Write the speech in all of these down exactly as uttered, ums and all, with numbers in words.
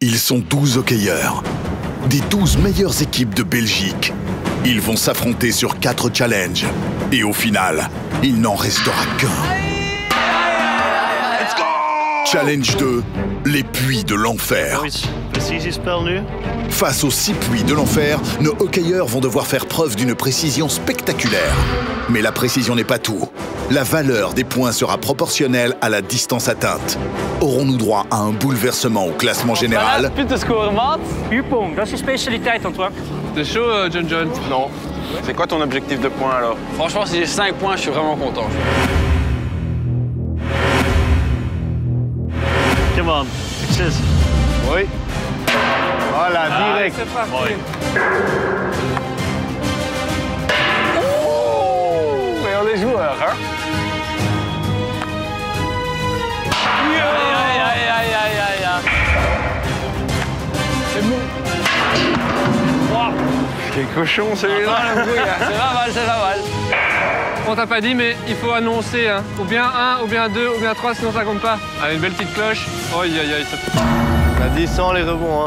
Ils sont douze hockeyeurs, des douze meilleures équipes de Belgique. Ils vont s'affronter sur quatre challenges. Et au final, il n'en restera qu'un. Challenge deux, les puits de l'enfer. Face aux six puits de l'enfer, nos hockeyeurs vont devoir faire preuve d'une précision spectaculaire. Mais la précision n'est pas tout. La valeur des points sera proportionnelle à la distance atteinte. Aurons-nous droit à un bouleversement au classement général? Punten scoren, maat. Vuurpong, dat is je specialiteit, Antoine. T'es chaud, euh, John John? Non. C'est quoi ton objectif de points alors? Franchement, si j'ai cinq points, je suis vraiment content. Come on, success. Oui. Voilà, direct. C'est parti. Oh, mais on est joueurs, hein? Aïe, aïe, aïe, aïe, aïe, aïe. C'est bon. Wow. Quel cochon celui-là. C'est pas mal, c'est pas mal. On t'a pas dit, mais il faut annoncer, hein. Ou bien un, ou bien deux, ou bien trois, sinon ça compte pas. Allez, une belle petite cloche. Aïe, aïe, aïe. Ça... On a dit sans les rebonds, hein.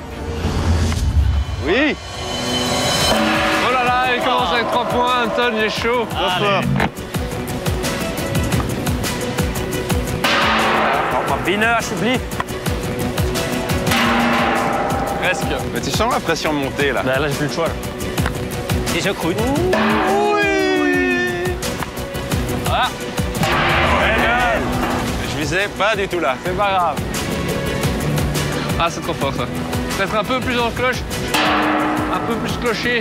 Oui. Oh là là, il commence avec trois points. Anton, il est chaud. Maar binnen, alsjeblieft. Presque. Mais tu sens la pression monter là? Nee, là is het zwaar. Is ook goed. Ah. Je visais pas du tout là. C'est pas grave. Ah, c'est trop fort ça. Peut-être un peu plus en cloche. Un peu plus clocher.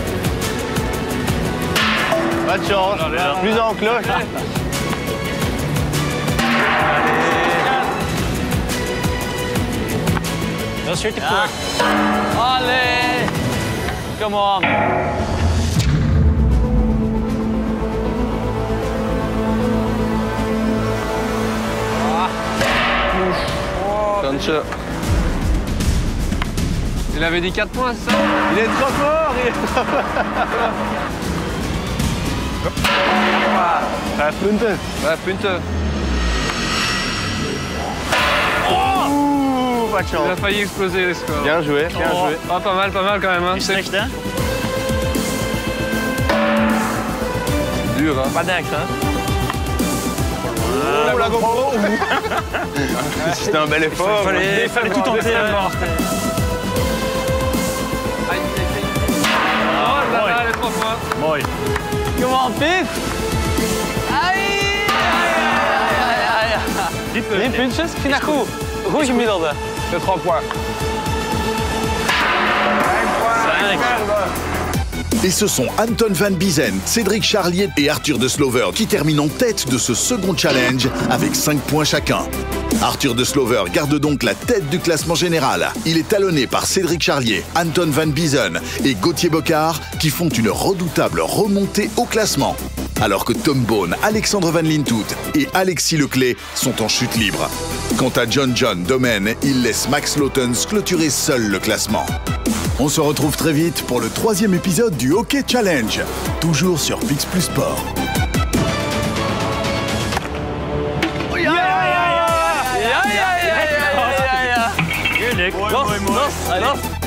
Pas de chance. Plus en cloche. Dat is weer te kort. Allee. Come on. Kanske. Il avait dit quatre points, c'est ça? Il est trop fort. Il est trop fort. Vijf punten. Vijf punten. Ouh, pas de Il a chance. failli exploser les scores. Bien joué, bien Oh. joué. Ah, pas mal, pas mal quand même. Hein. Niet slecht, hè? Dur, hein. Pas dingue, hein? Oh, la GoPro. C'était un bel effort. Il fallait, il fallait tout tenter. Hein. Oh là là, les trois points. Mooi. Come on, Piet. Aïe, aïe, aïe, aïe, aïe. Drie punten. Drie puntjes? Ik vind dat goed. Goed gemiddelde. C'est trois points. Cinq. Et ce sont Anton van Biezen, Cédric Charlier et Arthur de Slover qui terminent en tête de ce second challenge avec cinq points chacun. Arthur de Slover garde donc la tête du classement général. Il est talonné par Cédric Charlier, Anton van Biezen et Gauthier Bocard qui font une redoutable remontée au classement. Alors que Tom Bone, Alexandre Van Lintout et Alexis Leclé sont en chute libre. Quant à John John Domen, il laisse Max Lautens clôturer seul le classement. On se retrouve très vite pour le troisième épisode du Hockey Challenge, toujours sur Pix Plus Sport. Ja, ja, ja, ja, ja, ja, ja, ja, ja, ja. Heerlijk. Los, los, los.